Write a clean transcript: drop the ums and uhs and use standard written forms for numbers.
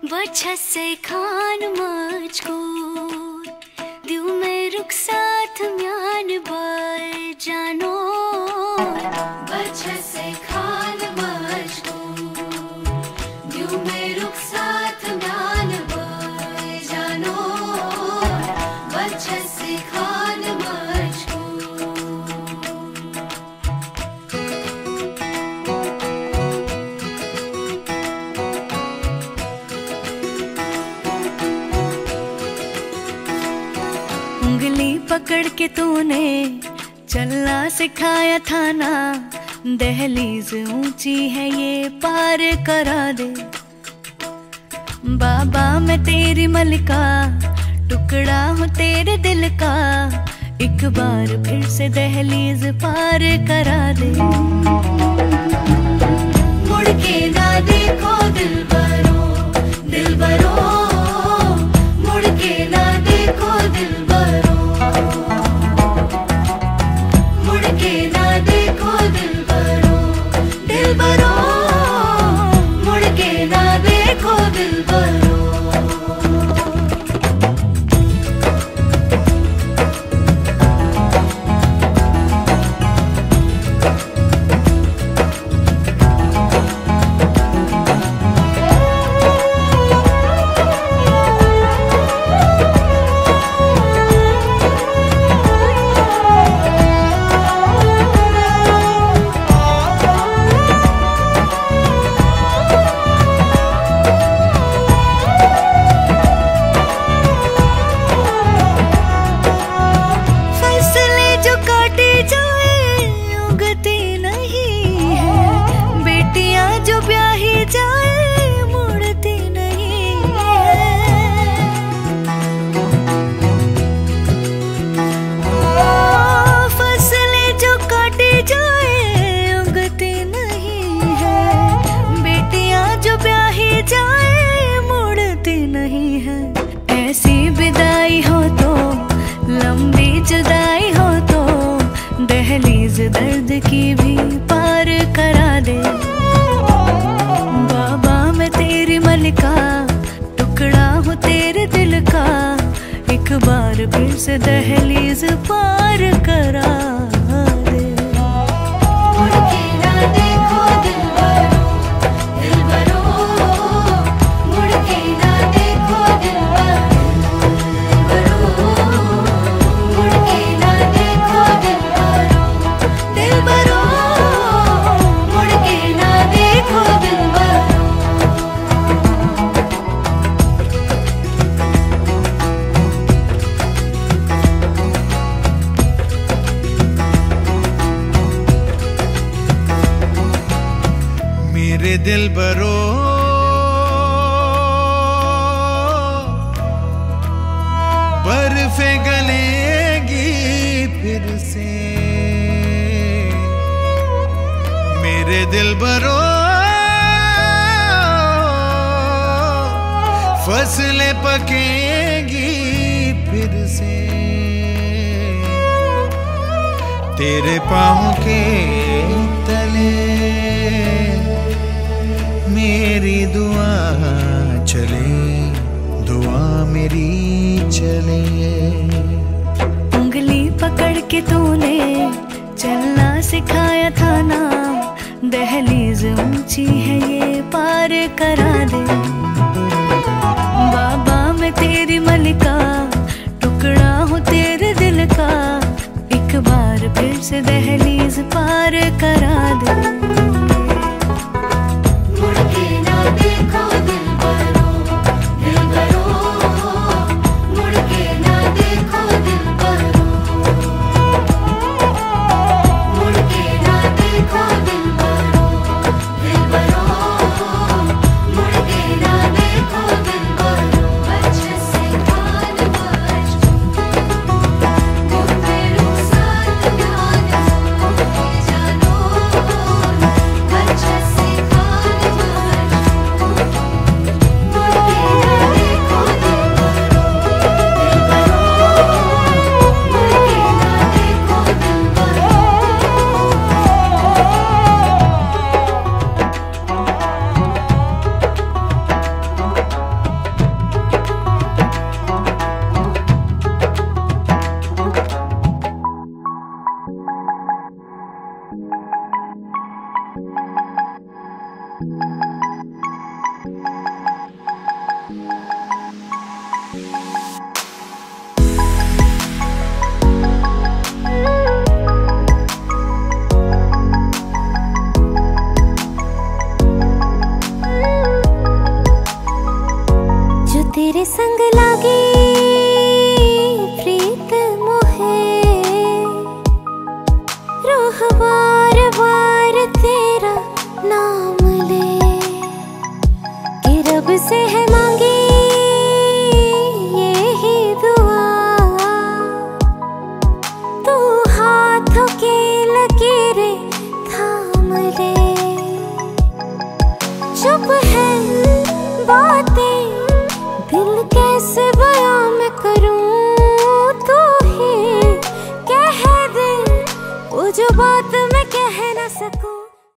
बच्चा से खान मजकूर दिल में रुक साथ म्यान बाय जानो बच्चा से खान मजकूर दिल में रुक साथ म्यान बाय जानो बच्चा से खान उंगली पकड़ के तूने चलना सिखाया था ना, दहलीज ऊंची है ये पार करा दे। बाबा मैं तेरी मलिका, टुकड़ा हूँ तेरे दिल का, एक बार फिर से दहलीज पार करा दे। मुड़ के ना देखो दिलबरो दिलबरो, मुड़ के ना देखो दिलबरो, मुड़ के ना देखो दिलबरो दिलबरो, मुड़ के ना देखो दिलबरो। ऐसी विदाई हो तो लंबी जुदाई हो तो दहलीज दर्द की भी पार करा दे। बाबा मैं तेरी मलिका, टुकड़ा हूँ तेरे दिल का, एक बार फिर से दहलीज पार करा दे। मुड़ के ना देखो दिलबरो दिलबरो, मुड़ के ना देखो दिलबरो, मेरे दिलबरो बर्फे गलेगी फिर से, मेरे दिलबरो फसलें पकेगी फिर से, तेरे पाँव के तले मेरी दुआ चले, दुआ मेरी चले। उंगली पकड़ के तूने चलना सिखाया था ना, दहलीज ऊंची है ये पार करा दे। बाबा मैं तेरी मलिका, टुकड़ा हूँ तेरे दिल का, एक बार फिर से दहलीज पार करा दे। तेरे संग लागे प्रीत मोहे, रूह बार बार तेरा नाम ले, कि रब से है मांगी यही दुआ, तू हाथों की लकीरें थाम ले। चुप है बातें दिल कैसे बयां मैं करूं, तू ही कह दे वो जो बात मैं कह ना सकूं।